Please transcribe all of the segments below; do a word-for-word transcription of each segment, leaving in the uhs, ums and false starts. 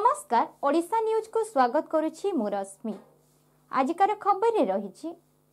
नमस्कार ओडिशा न्यूज को स्वागत करुछि मु रश्मि। आजिकार खबर रे रहिछि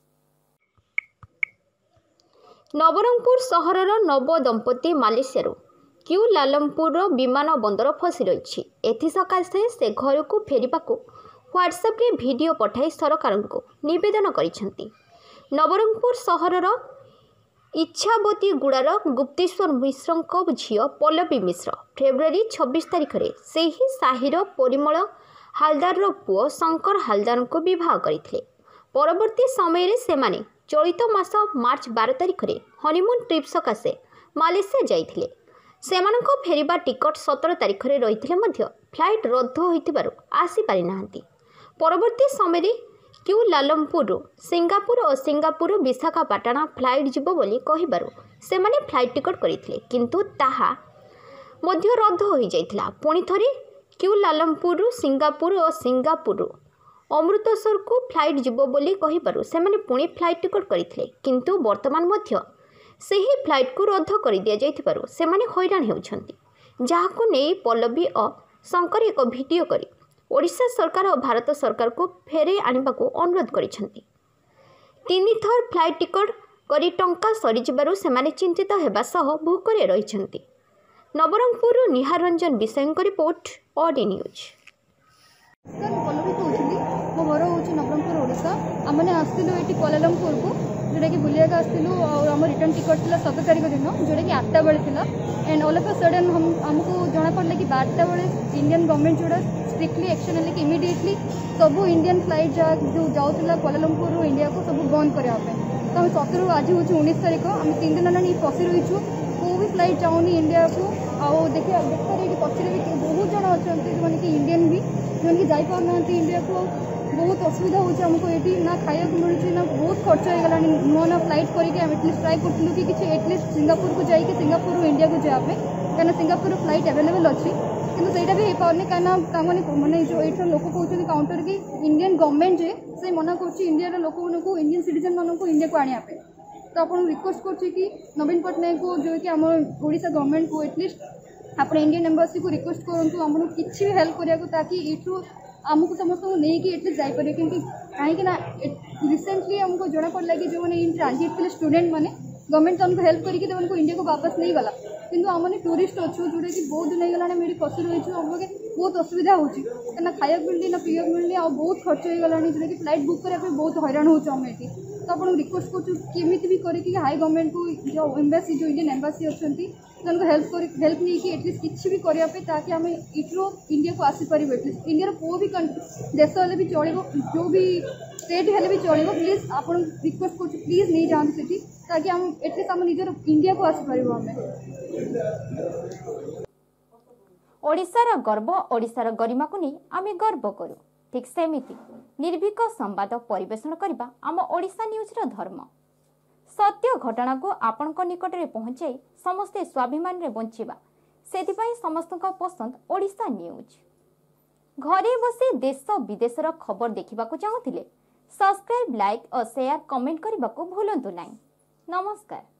नवरंगपुर सहरर नव दंपति मालेशिया क्यूलालमपुर विमान बंदर फसी रही एथि सकाशे से घर को फेरिबा को व्हाट्सएप रे वीडियो पठाई सरकार को निवेदन करिसेंती। नवरंगपुर सहरर इच्छावती गुड़ार गुप्तेश्वर मिश्र झील पल्लवी मिश्र फेब्रुआरी छब्बीस तारिख में से ही साहिर परिमल हालदार पुओ शंकर हालदार को विवाह करते। परवर्ती समय से माने चलित मास मार्च बार तारिख में हनीमून ट्रिप सकाशे मालेशिया जाइथिले। सेमानक फेरिबा टिकट सतर तारिख में रही फ्लाइट रद्द होइतिबारु आसी पारि नाहांती। परवर्ती समय क्यूलालमपुर सिंगापुर और सिंगापुर विशाखापाटना फ्लाइट जीव बोली कहिबारु सेमाने फ्लाइट टिकट करथिले किंतु ताहा मध्य रद्द होई जाइथिला। पुणी थरे क्यूलालमपुर सिंगापुर और सिंगापुर अमृतसर को फ्लाइट जीव बोली कहिबारु सेमाने पुणी फ्लाइट टिकट करथिले किंतु वर्तमान मध्य सेही फ्लाइट को रद्द कर दिया जाइथिबारु सेमाने हैरान हेउछंती। जाहाकु नै पल्लवी और शंकर एक वीडियो करी ओडिशा सरकार और भारत सरकार को फेरे आने को अनुरोध करिसेंती। तीन थर फ्लाइट टिकट करी टंका सरी जिबारु सेमाने चिंतित हेबा सह भूकरे रहिसेंती। नवरंगपुर निहार रंजन विषय report OD news. Sir Pallavi कहूँ मो घर हूँ नवरंगपुर ओडिशा आमने आसलु ये कोलालमपुर को जोटा कि बुलिया आसलु और आम रिटर्न टिकट थी सतर तारिख दिन जोटा कि आठटा बेले थी and all of a sudden हम आमको जना पड़ा कि बारटा बेले इंडियन गवर्नमेंट जोड़ा स्ट्रिक्टली एक्शन है कि इमिडिएटली सब इंडियन फ्लाइट जहाँ जो जाऊला कोलालमपुर इंडिया को सब बंद करने तो आम सतर आज हूँ उन्नीस तारिख आम तीन दिन है फसी रहीचु को भी फ्लाइट जाऊनी इंडिया को आउ देखिए देखिए ये पचर भी बहुत जन अच्छा जो कि इंडियन भी जो कि जापार इंडिया को बहुत असुविधा होमको ये ना खाया मिलूँ ना बहुत खर्च हो गला नुआ नुआ फ्लाइट करके एटलिस्ट ट्राए करूँ कि किसी एटलिस्ट सिंगापुर को जाइए सिंगापुर इंडिया को जावाई कहीं सिंगापुर फ्लाइट अवेलेबल अच्छी किंतु सेटा भी हो पाने कहीं मैंने जो ये लोक कहते काउंटर की इंडियन गवर्नमेंट जे से मना कर इंडिया लोक को इंडियन सिटीजन मानक इंडिया को आने तो आप रिक्वेस्ट कर नवीन पट्टनायक को जो कि आम ओडिशा गवर्नमेंट को एटलिस्ट आप इंडियन एम्बासी को रिक्वेस्ट करूँ आम किसी भी हेल्प करा ताकि ये आमको समस्त नहीं कि एटलिस्ट जापर क्योंकि कहीं रिसेंटली आमको जना पड़ा कि जो मैंने ट्रांजिट थे स्टूडेंट मैंने गवर्नमेंट तो हमको हेल्प करके इंडिया को वापस नहीं गला किंतु आम टूरिस्ट अच्छु जोटा कि बहुत दिन होगा मेरी फसी रही आम बहुत असुविधा होती खाया मिलनी ना पीवा मिलनी आ बहुत खर्च हो गला जोटा कि फ्लाइट बुक करने बहुत हैरान होम ये तो आप रिक्वेस्ट करमी भी करके हाई गवर्नमेंट को जो एम्बासी जो इंडियन एम्बासी अच्छा हेल्प कर हेल्प नहीं कि एटलिस्ट किसी भी करने ताकि आम इट्रो इंडिया को आसीपर एटलिस्ट इंडिया को भी देश हेल्ले भी चलो जो भी स्टेट हेल्ले भी चलो प्लीज आप रिक्वेस्ट कर प्लीज नहीं जाते से ताकि हम एटलिस्ट आम निजर इंडिया को आसीपर आम ओडिशार गर्व ओडिशार गरिमा को नहीं आमे गर्व करूँ ठीक सेमिति निर्भीक संवाद परिवेषण करबा आम ओडिशा न्यूज रो धर्म। सत्य घटना को आपण निकट में पहुंचाई समस्ते स्वाभिमान रे बंचिबा सेथिपाई समस्त पसंद ओडिशा न्यूज। घरे बसी देश विदेशर खबर देखा चाहूले सब्सक्राइब लाइक और शेयर कमेंट करने को भूलु नहीं। नमस्कार।